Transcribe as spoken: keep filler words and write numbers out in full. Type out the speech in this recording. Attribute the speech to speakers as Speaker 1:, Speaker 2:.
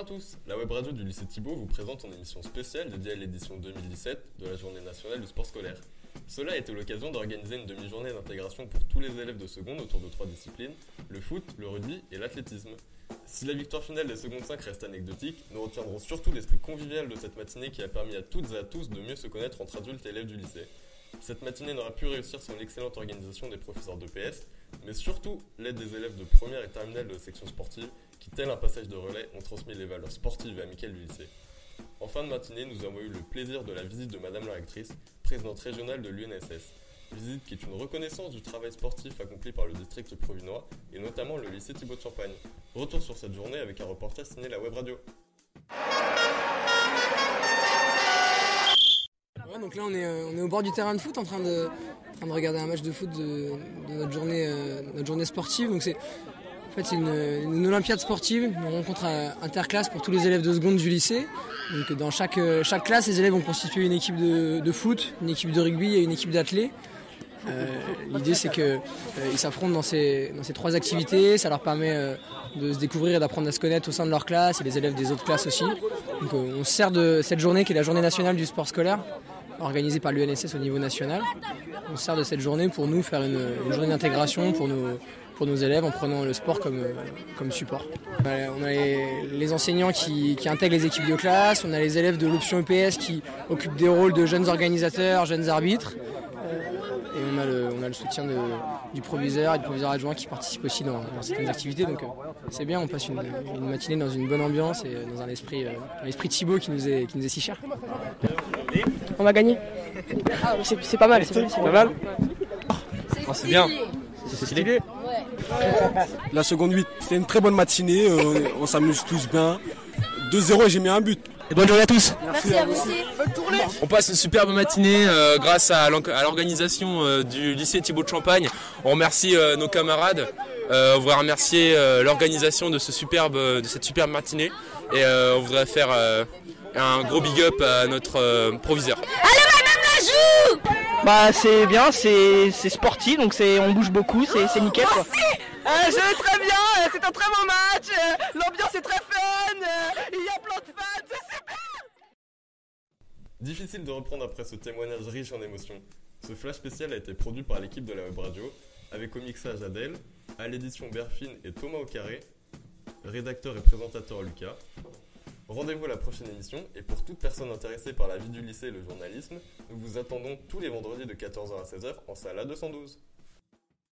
Speaker 1: tous, la web radio du lycée Thibault vous présente une émission spéciale dédiée à l'édition deux mille dix-sept de la Journée nationale du sport scolaire. Cela a été l'occasion d'organiser une demi-journée d'intégration pour tous les élèves de seconde autour de trois disciplines, le foot, le rugby et l'athlétisme. Si la victoire finale des secondes cinq reste anecdotique, nous retiendrons surtout l'esprit convivial de cette matinée qui a permis à toutes et à tous de mieux se connaître entre adultes et élèves du lycée. Cette matinée n'aurait pu réussir sans l'excellente organisation des professeurs d'E P S, mais surtout l'aide des élèves de première et terminale de la section sportive qui, tel un passage de relais, ont transmis les valeurs sportives et amicales du lycée. En fin de matinée, nous avons eu le plaisir de la visite de Madame la rectrice, présidente régionale de l'U N S S. Visite qui est une reconnaissance du travail sportif accompli par le district provinois et notamment le lycée Thibault de Champagne. Retour sur cette journée avec un reportage signé la web radio.
Speaker 2: Ouais, donc là on est, euh, on est au bord du terrain de foot en train de, en train de regarder un match de foot de, de notre, journée, euh, notre journée sportive. Donc c'est, en fait, c'est une, une olympiade sportive, une rencontre interclasse pour tous les élèves de seconde du lycée. Donc dans chaque, chaque classe, les élèves ont constitué une équipe de, de foot, une équipe de rugby et une équipe d'athlé. Euh, l'idée c'est qu'ils euh, s'affrontent dans ces, dans ces trois activités, ça leur permet euh, de se découvrir et d'apprendre à se connaître au sein de leur classe et les élèves des autres classes aussi. Donc euh, on se sert de cette journée qui est la journée nationale du sport scolaire, organisée par l'U N S S au niveau national. On se sert de cette journée pour nous faire une, une journée d'intégration pour nos, pour nos élèves en prenant le sport comme, comme support. On a les, les enseignants qui, qui intègrent les équipes de classe, on a les élèves de l'option E P S qui occupent des rôles de jeunes organisateurs, jeunes arbitres. Et on a le, on a le soutien de, du proviseur et du proviseur adjoint qui participent aussi dans, dans certaines activités. Donc euh, c'est bien, on passe une, une matinée dans une bonne ambiance et dans un esprit, euh, un esprit Thibault qui nous est, qui nous est si cher.
Speaker 3: On va gagner. Ah, c'est, c'est pas mal, c'est, c'est pas mal.
Speaker 4: Oh, c'est bien. C'est stylé.
Speaker 5: La seconde huit, c'était une très bonne matinée, euh, on s'amuse tous bien. deux zéro et j'ai mis un but.
Speaker 4: Et bonne journée à tous.
Speaker 3: Merci, Merci à vous aussi.
Speaker 4: On passe une superbe matinée euh, grâce à, à l'organisation euh, du lycée Thibault de Champagne. On remercie euh, nos camarades. Euh, on voudrait remercier euh, l'organisation de, ce superbe, de cette superbe matinée. Et euh, on voudrait faire euh, un gros big up à notre euh, proviseur.
Speaker 3: Allez madame la joue. Bah c'est bien, c'est, c'est sportif, donc c'est, on bouge beaucoup, c'est, c'est nickel quoi.
Speaker 6: Euh, je vais très bien, c'est un très bon match, euh, l'ambiance est très fun, euh, il y a plein de fans, c'est super.
Speaker 1: Difficile de reprendre après ce témoignage riche en émotions. Ce flash spécial a été produit par l'équipe de la web radio, avec au mixage Adèle, à l'édition Berfine et Thomas au carré, rédacteur et présentateur Lucas. Rendez-vous à la prochaine émission et pour toute personne intéressée par la vie du lycée et le journalisme, nous vous attendons tous les vendredis de quatorze heures à seize heures en salle A deux cent douze.